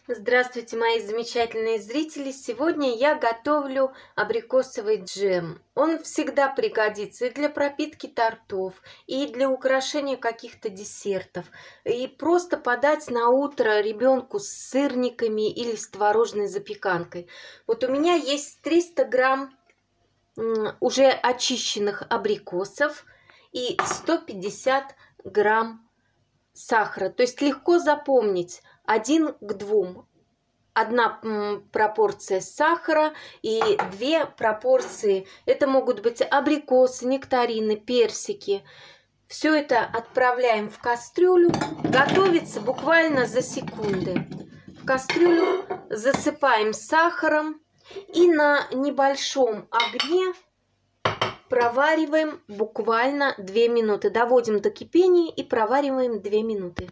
Здравствуйте, мои замечательные зрители! Сегодня я готовлю абрикосовый джем. Он всегда пригодится и для пропитки тортов, и для украшения каких-то десертов. И просто подать на утро ребенку с сырниками или с творожной запеканкой. Вот у меня есть 300 грамм уже очищенных абрикосов и 150 грамм сахара. То есть легко запомнить 1 к 2. Одна пропорция сахара и 2 пропорции. Это могут быть абрикосы, нектарины, персики. Все это отправляем в кастрюлю. Готовится буквально за секунды. В кастрюлю засыпаем сахаром и на небольшом огне провариваем буквально 2 минуты. Доводим до кипения и провариваем 2 минуты.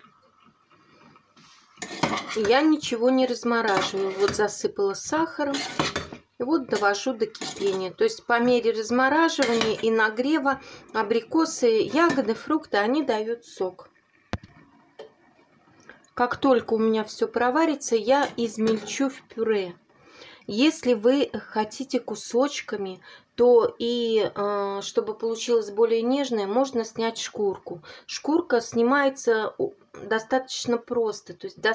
Я ничего не размораживаю. Вот засыпала сахаром. И вот довожу до кипения. То есть по мере размораживания и нагрева абрикосы, ягоды, фрукты, они дают сок. Как только у меня все проварится, я измельчу в пюре. Если вы хотите кусочками, то и чтобы получилось более нежное, можно снять шкурку. Шкурка снимается достаточно просто. То есть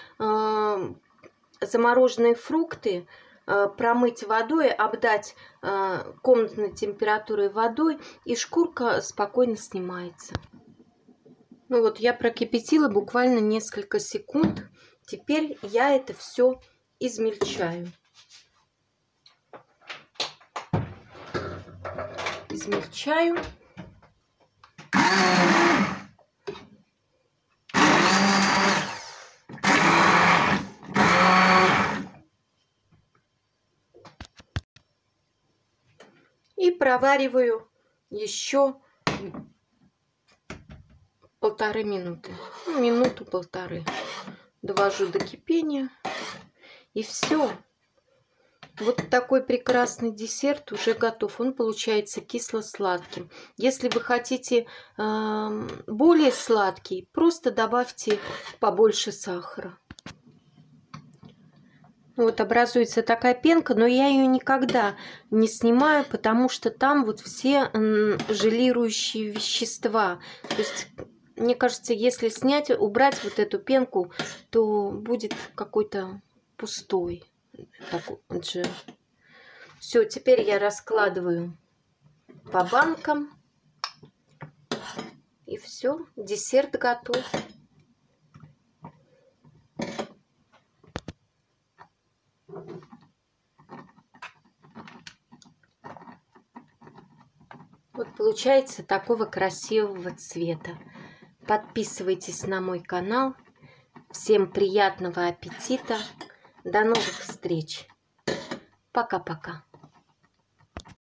замороженные фрукты промыть водой, обдать комнатной температурой водой, и шкурка спокойно снимается. Ну вот, я прокипятила буквально несколько секунд. Теперь я это все измельчаю. Измельчаю. И провариваю еще 1,5 минуты. Минуту-полторы. Довожу до кипения. И все. Вот такой прекрасный десерт уже готов. Он получается кисло-сладким. Если вы хотите более сладкий, просто добавьте побольше сахара. Вот образуется такая пенка, но я ее никогда не снимаю, потому что там вот все желирующие вещества. То есть, мне кажется, если снять, убрать вот эту пенку, то будет какой-то пустой такой джем. Все, теперь я раскладываю по банкам. И все, десерт готов. Вот получается такого красивого цвета. Подписывайтесь на мой канал. Всем приятного аппетита. До новых встреч. Пока-пока.